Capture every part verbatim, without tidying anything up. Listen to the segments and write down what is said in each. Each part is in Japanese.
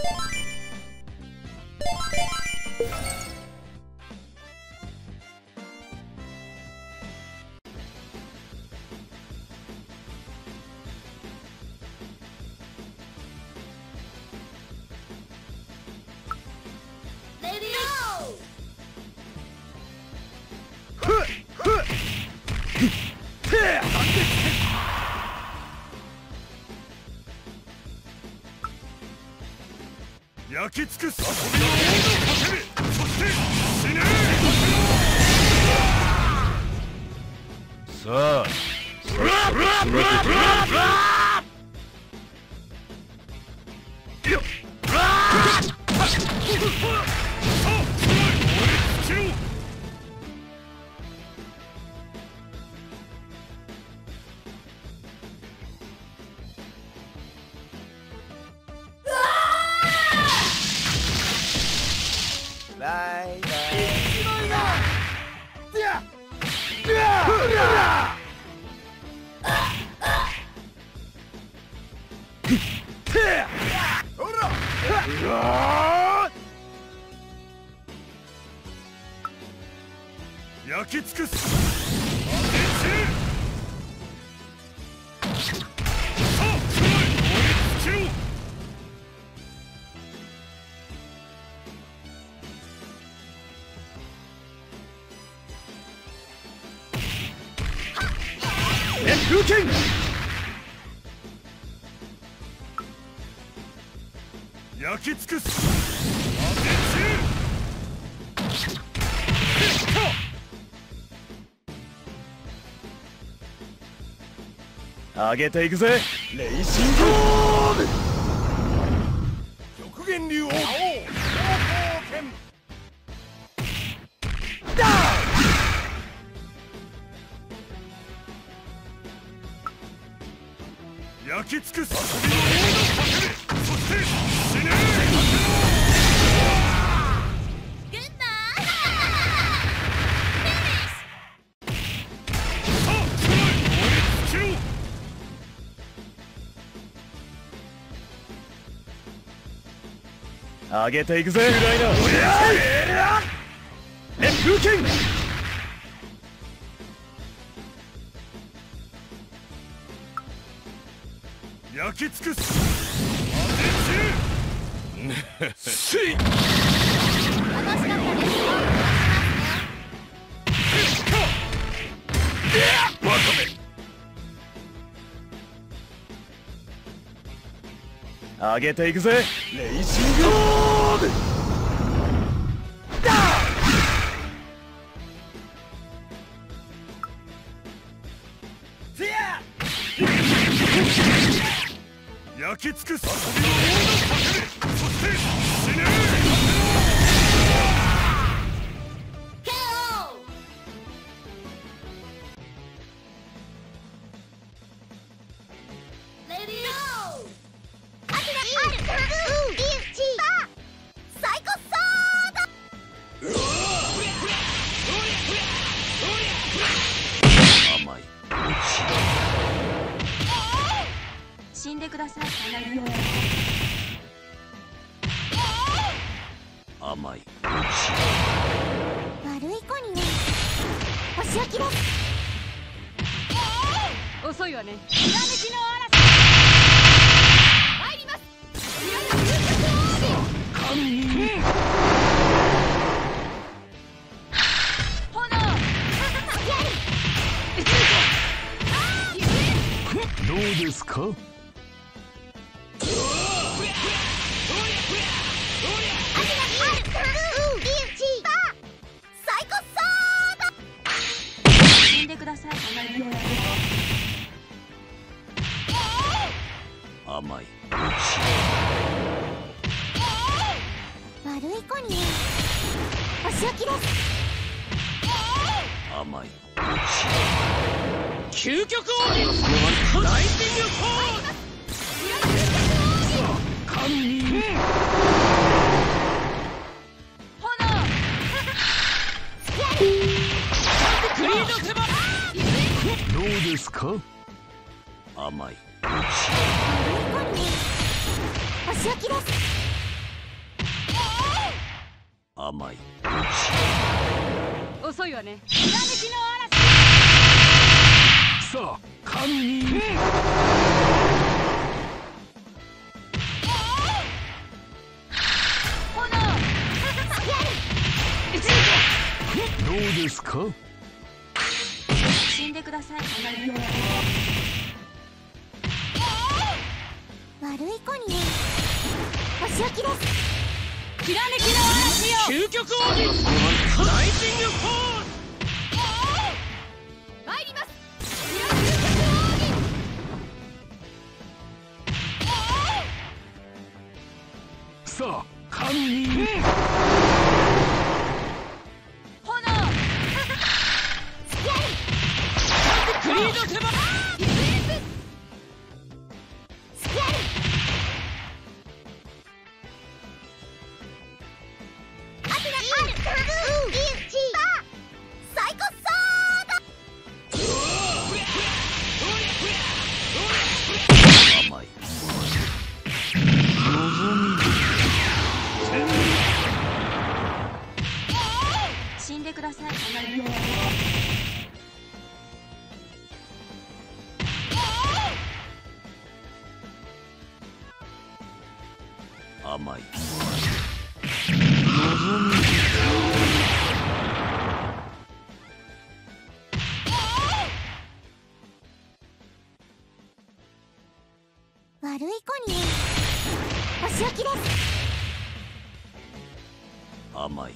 焼き尽くす遊びの王のかける。そして死ね。さあ焼き尽くす。風剣焼き尽くす。上げていくぜ。レイシングオール極限流王昇降剣ダー焼き尽くす。遊びの王のかける。そして死ね。上げていくぜ。熱風剣焼き尽くす。上げていくぜ。レイシングオールダー焼き尽くす。遊びの王のかける。そして死ね。 死んでください。 甘い。 悪い子にね。お仕置きです。 遅いわね。ひらめきの嵐。参ります。 どうですか。 死んでください。 甘い。 悪い子にね。お仕置きです。 甘い。 究極奥義ライジングフォース。神にクリード手羽。 どうですか。甘い。 悪い子にね。お仕置きです。 甘い。 遅いわね。ひらめきの嵐。 さあ神に。どうですか。 死んでください。 悪い子にお仕置きです。 ひらめきの嵐よ。 究極奥義ライジングフォース。 参ります。ひらめきのさあ神に。 クリードセバ甘い。 死んでください。 甘い。 悪い子にお仕置きです。 甘い。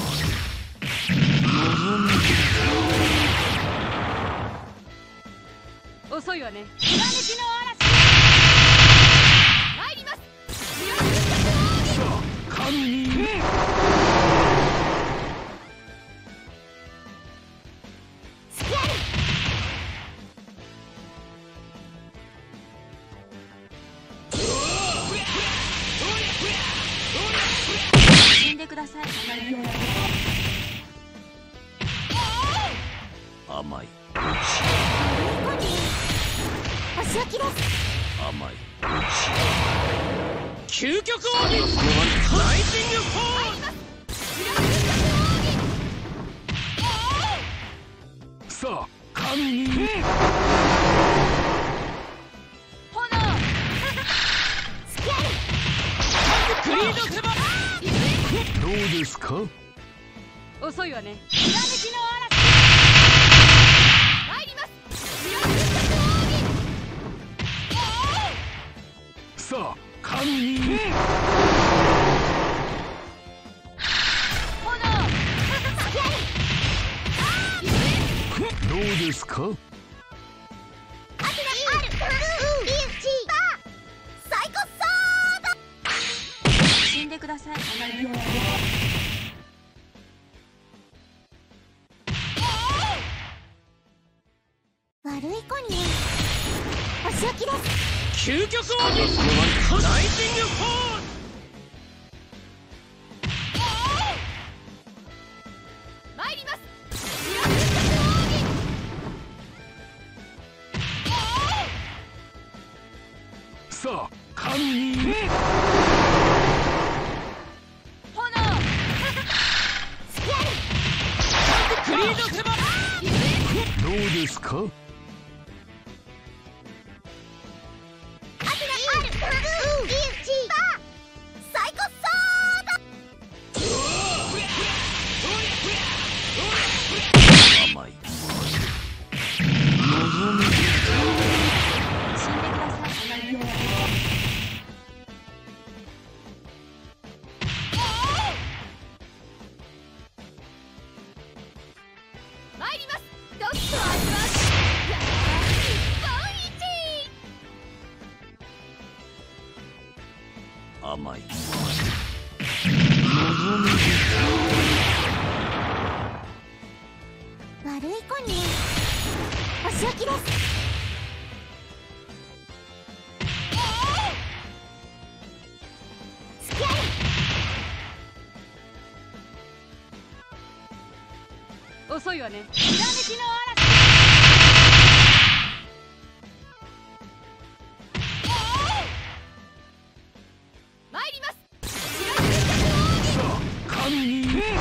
遅いわね。ひらめきの嵐。参ります。 さあ神に。 死んでください。 甘い。 お仕置きです。 甘い。 究極奥義ライジングフォース。 さあ神に。 クリードセバどうですか。 遅いわね。ひらめきの嵐。参ります。ひらめきさあ神に。どうですか。 死んでください。 悪い子にお仕置きです。 究極奥義ライジングフォース。 参ります。 さあ神に。 クリードセバどうですか。甘い。 死んでください。参ります。ドットアズワシ。やー日本一。 甘い。 悪い子にお仕置きです。 遅いわね。ひらめきの嵐。参ります。 さあ神に。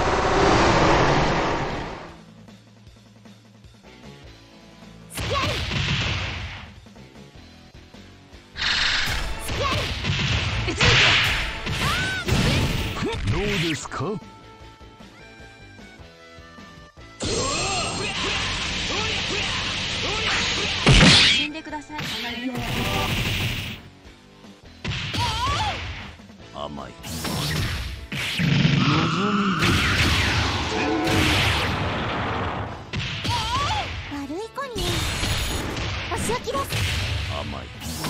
うですか。 死んでください。 甘い。 悪い子にお仕置きです。 甘い。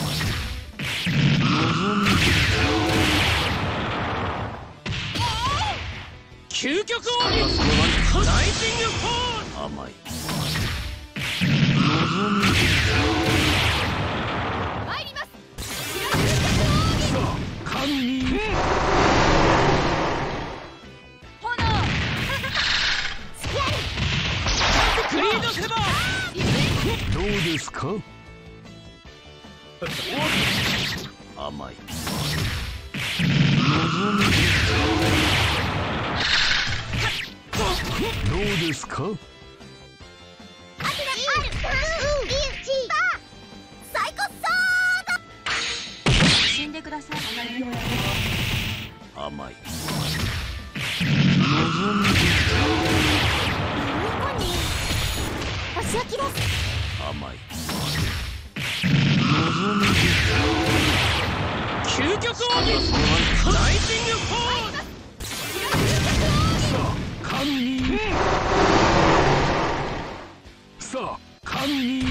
究極奥義ライジングフォール。 甘い。 参ります。 さあ神に炎スキャルクリードセバー。 どうですか。甘い。どうですか。 アテナあるイウチサイコソー死んでください。 甘い。 悪い子にお仕置きです。 甘い。 究極奥義ライジングフォール。 さあ神にさあ神に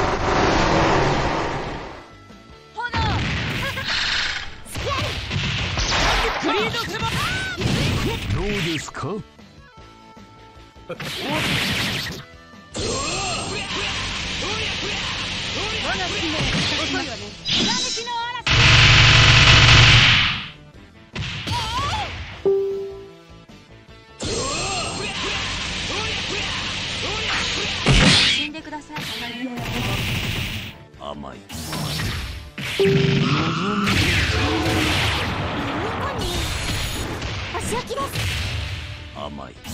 炎スキャルクリードセバー。 どうですか。 我が使命遅いわね。ひらめきの嵐。死んでください。 甘い。 悪い子にお仕置きです。 甘い。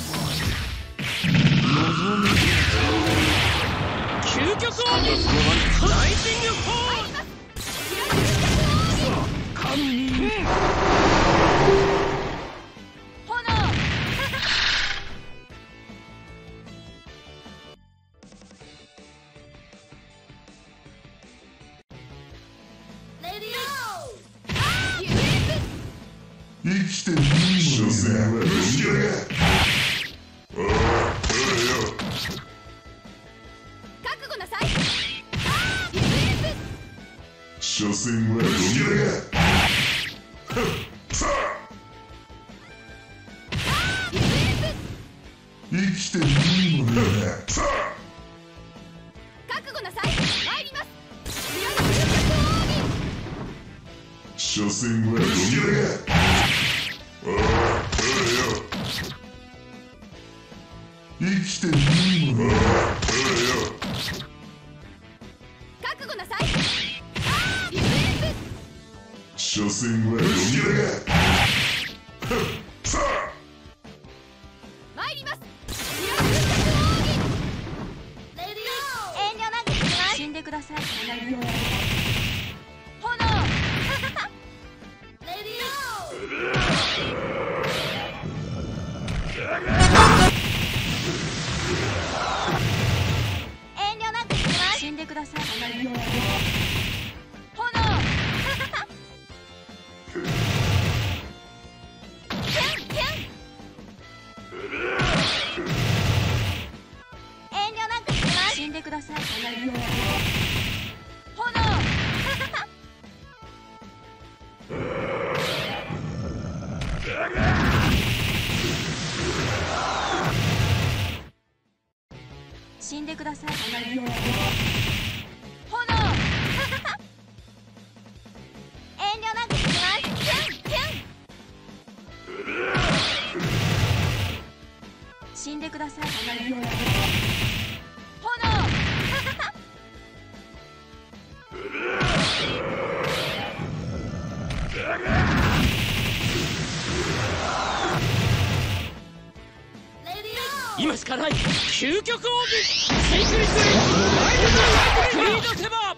究極奥義ライジングフォール。 さあ神に炎レディオ生きていいものね。虫よが。 覚悟なさい。 所詮は虫よが。さあ。生きていいものね。さあ。 覚悟なさい。参ります。 所詮は虫よが。生きていいものね。 覚悟なさい。 所詮は虫よが。さあ。 参ります。 遠慮なくいきます。 死んでください。 遠慮なくいきます。 死んでください。 遠慮なくいきます。 死んでください。死んでください。 炎遠慮なくいきます。 死んでください。 今しかない究極奥義シークリットライトクリードセバー。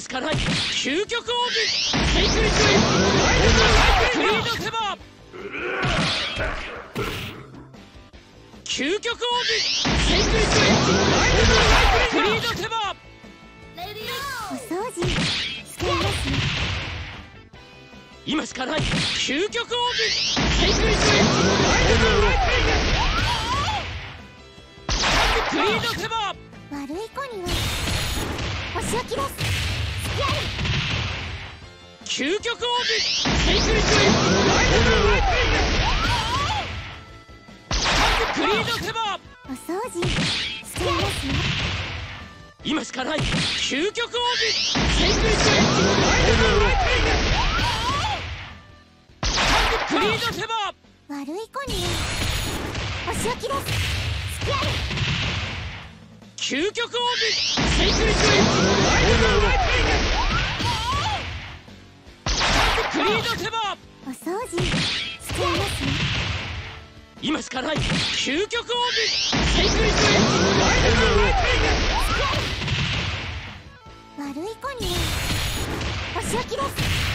しかない。究極奥義セイクリッドインライトクリードセバー。究極奥義セイクリッドインライトクリードセバー。 お掃除していますね。 今しかない。究極奥義セイクリッドインライトクリードセバー。 悪い子にはお仕置きです。付き合究極奥義セイクリッドインライトクリードセバー。 お掃除していますね。 今しかない。究極奥義セイクリッドインライトクリードセバー。 悪い子にはお仕置きです。付き合究極奥義セイクリッドインライトクリードセバー。 お掃除していますね。 今しかない。究極奥義セイクリッドインライト悪い子にはお仕置きです。